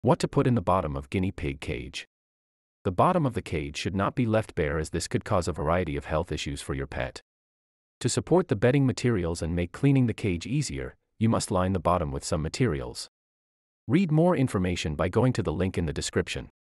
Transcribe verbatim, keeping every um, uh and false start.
What to put in the bottom of guinea pig cage. The bottom of the cage should not be left bare, as this could cause a variety of health issues for your pet. To support the bedding materials and make cleaning the cage easier, you must line the bottom with some materials. Read more information by going to the link in the description.